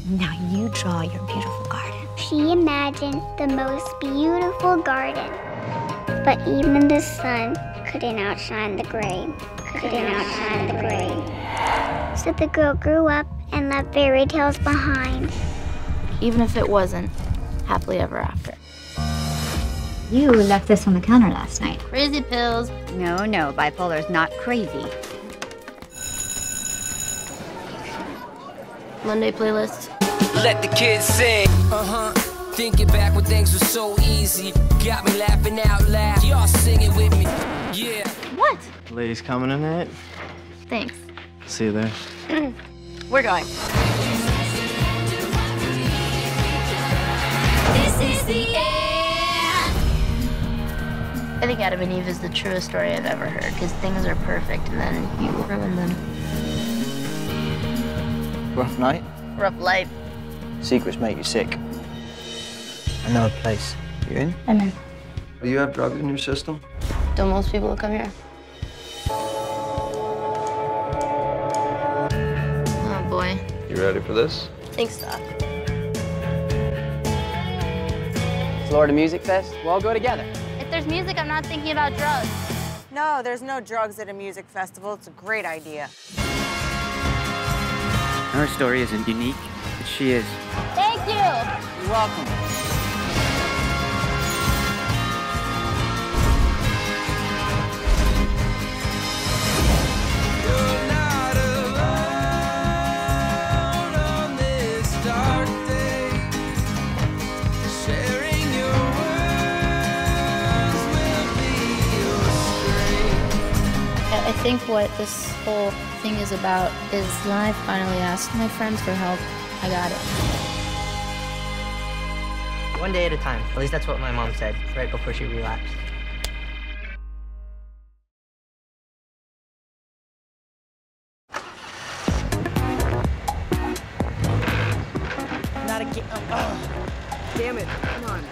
Now you draw your beautiful garden. She imagined the most beautiful garden. But even the sun couldn't outshine the gray. So the girl grew up and left fairy tales behind. Even if it wasn't happily ever after. You left this on the counter last night. Crazy pills. No, bipolar's not crazy. Monday playlist. Let the kids sing. Thinking back when things were so easy. Got me laughing out loud. Y'all singing with me. Yeah. What? Ladies coming tonight? Thanks. See you there. We're going. This is the end. I think Adam and Eve is the truest story I've ever heard, because things are perfect and then you ruin them. Rough night? Rough life. Secrets make you sick. I know a place. You in? I'm in. Do you have drugs in your system? Don't most people who come here? Oh, boy. You ready for this? Thanks, Doc. Florida Music Fest, we'll all go together. If there's music, I'm not thinking about drugs. No, there's no drugs at a music festival. It's a great idea. Her story isn't unique, but she is. Thank you. You're welcome. I think what this whole thing is about is when I finally asked my friends for help, I got it. One day at a time. At least that's what my mom said right before she relapsed. Not again. Oh, damn it. Come on.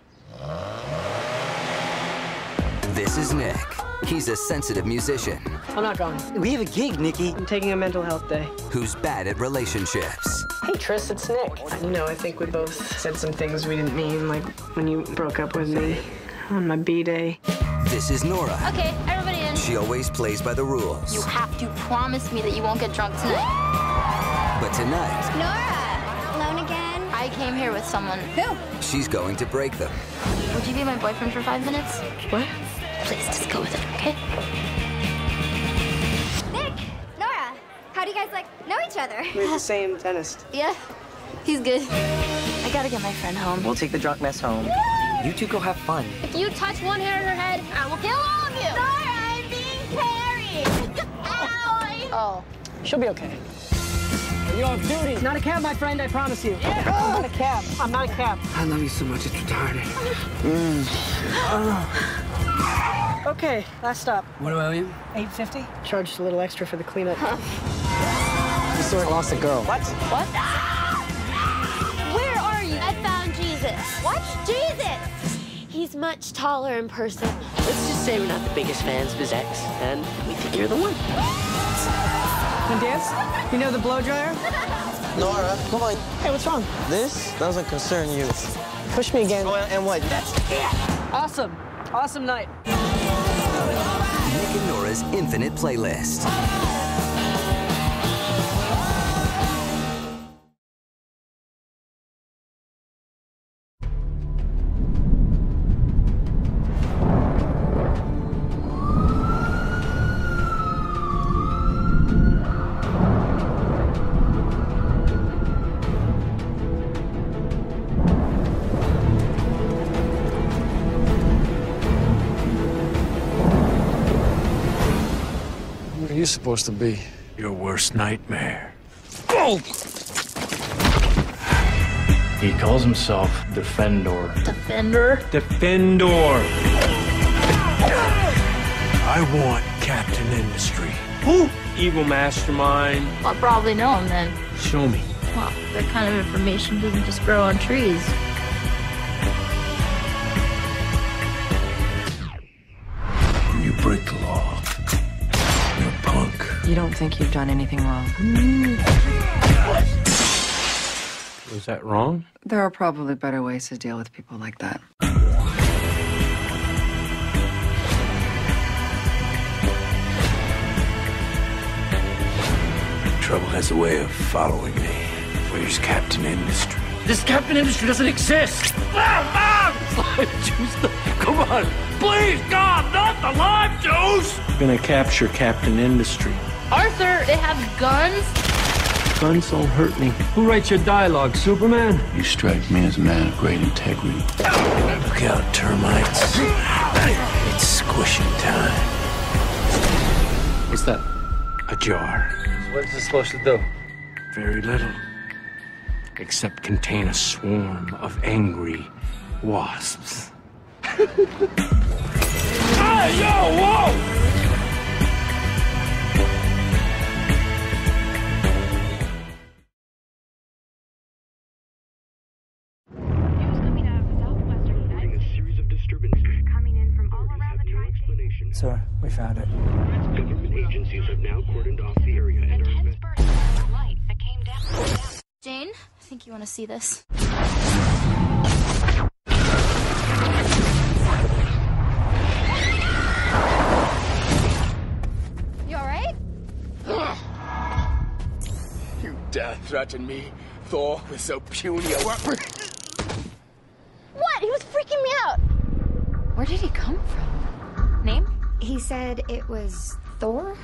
This is Nick. He's a sensitive musician. I'm not going. We have a gig, Nikki. I'm taking a mental health day. Who's bad at relationships. Hey, Tris, it's Nick. You know, I think we both said some things we didn't mean, like when you broke up with me on my B-day. This is Nora. Okay, everybody in. She always plays by the rules. You have to promise me that you won't get drunk tonight. But tonight, Nora, alone again? I came here with someone. Who? she's going to break them. Would you be my boyfriend for 5 minutes? What? Please, just go with it, okay? Nick, Nora, how do you guys, know each other? We're the same dentist. Yeah, he's good. I gotta get my friend home. We'll take the drunk mess home. You two go have fun. If you touch one hair in her head, I will kill all of you! Nora, I'm being carried! Ow! Oh. She'll be okay. You don't have duty. It's not a cab, my friend, I promise you. Yeah. I'm not a cab. I'm not a cab. I love you so much, it's retarded. Okay, last stop. What do I owe you? $8.50. Charged a little extra for the cleanup. You sort of lost a girl. What? What? Where are you? I found Jesus. What? Jesus! He's much taller in person. Let's just say we're not the biggest fans of his ex, and we think you're the one. Wanna dance? You know the blow dryer? Nora, come on. Hey, what's wrong? This doesn't concern you. Push me again. Oh, and what? That's it. Awesome. Awesome night. Nick and Nora's Infinite Playlist. What are you supposed to be? Your worst nightmare. Oh! He calls himself Defendor. Defender? Defendor! I want Captain Industry. Who? Evil mastermind. I'll probably know him then. Show me. Well, that kind of information doesn't just grow on trees. When you break the law, you're a punk. You don't think you've done anything wrong? Was that wrong? There are probably better ways to deal with people like that. Trouble has a way of following me. Where's Captain Industry? This Captain Industry doesn't exist! Live juice! Come on! Please, God, not the live juice! I'm gonna capture Captain Industry. Arthur, they have guns? Guns don't hurt me. Who writes your dialogue, Superman? You strike me as a man of great integrity. Look out, termites. It's squishing time. What's that? A jar. What's this supposed to do? Very little. Except contain a swarm of angry wasps. Hey, yo, whoa! Sir, we found it. Government agencies have now cordoned off the area and are... Intense burst of light that came down. Jane, I think you want to see this. You alright? You dare threaten me, Thor, with so puny a weapon? What? He was freaking me out. Where did he come from? Name? He said it was Thor?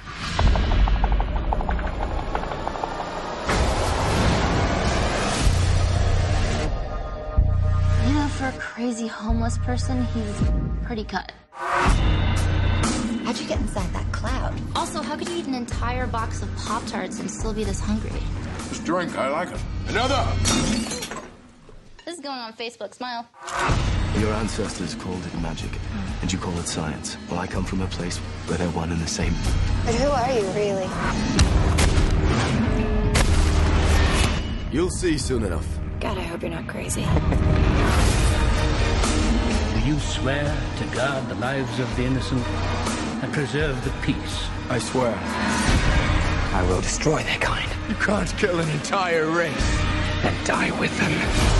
You know, for a crazy homeless person, he's pretty cut. How'd you get inside that cloud? Also, how could you eat an entire box of Pop-Tarts and still be this hungry? This drink, I like it. Another! This is going on Facebook. Smile. Your ancestors called it magic, and you call it science. Well, I come from a place where they're one and the same. But who are you, really? You'll see soon enough. God, I hope you're not crazy. Do you swear to guard the lives of the innocent and preserve the peace? I swear. I will destroy their kind. You can't kill an entire race And die with them.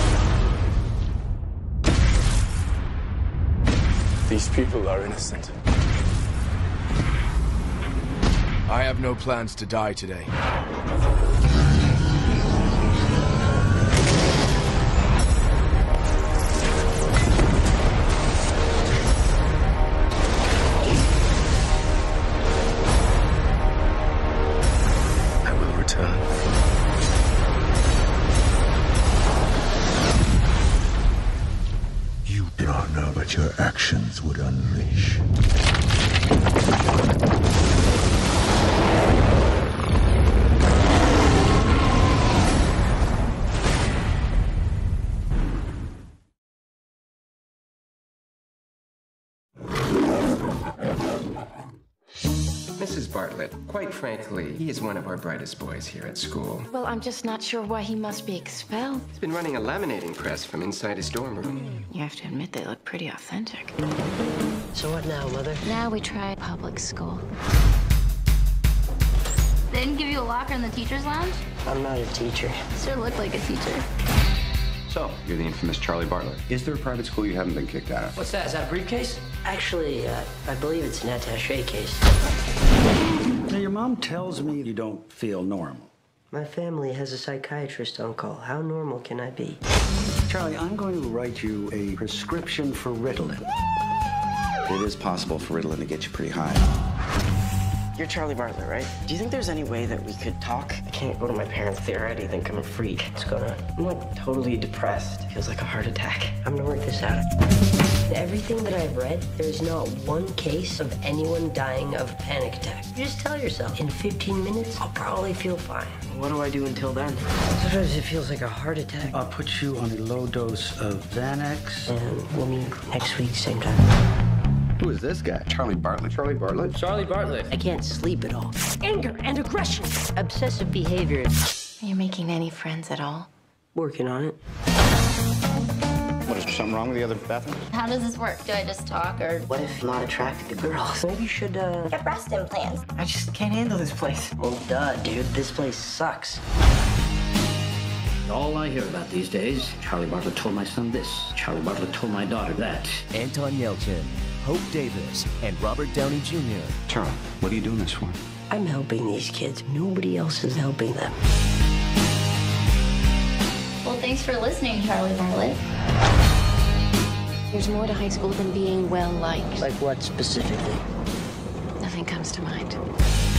These people are innocent. I have no plans to die today. I will return. You do not know what your actions would unleash. Mrs. Bartlett, quite frankly, he is one of our brightest boys here at school. Well, I'm just not sure why he must be expelled. He's been running a laminating press from inside his dorm room. You have to admit they look pretty authentic. So what now, Mother? Now we try public school. They didn't give you a locker in the teacher's lounge? I'm not a teacher. Sure looked like a teacher. So, you're the infamous Charlie Bartlett. Is there a private school you haven't been kicked out of? What's that? Is that a briefcase? Actually, I believe it's an attaché case. Now, your mom tells me you don't feel normal. My family has a psychiatrist on call. How normal can I be? Charlie, I'm going to write you a prescription for Ritalin. It is possible for Ritalin to get you pretty high. You're Charlie Bartlett, right? Do you think there's any way that we could talk? I can't go to my parents. They already think I'm a freak. I'm like totally depressed. It feels like a heart attack. I'm gonna work this out. Everything that I've read, there's not one case of anyone dying of a panic attack. You just tell yourself, in 15 minutes, I'll probably feel fine. What do I do until then? Sometimes it feels like a heart attack. I'll put you on a low dose of Xanax. And we'll meet next week, same time. Who is this guy? Charlie Bartlett. Charlie Bartlett? Charlie Bartlett. I can't sleep at all. Anger and aggression. Obsessive behavior. Are you making any friends at all? Working on it. What, is there something wrong with the other bathroom? How does this work? Do I just talk or? What if I'm not attracted to girls? Maybe you should, Get breast implants. I just can't handle this place. Well, duh, dude. This place sucks. All I hear about these days, Charlie Bartlett told my son this, Charlie Bartlett told my daughter that. Anton Yelchin, Hope Davis, and Robert Downey Jr. Charlie, what are you doing this for? I'm helping these kids. Nobody else is helping them. Well, thanks for listening, Charlie Bartlett. There's more to high school than being well-liked. Like what specifically? Nothing comes to mind.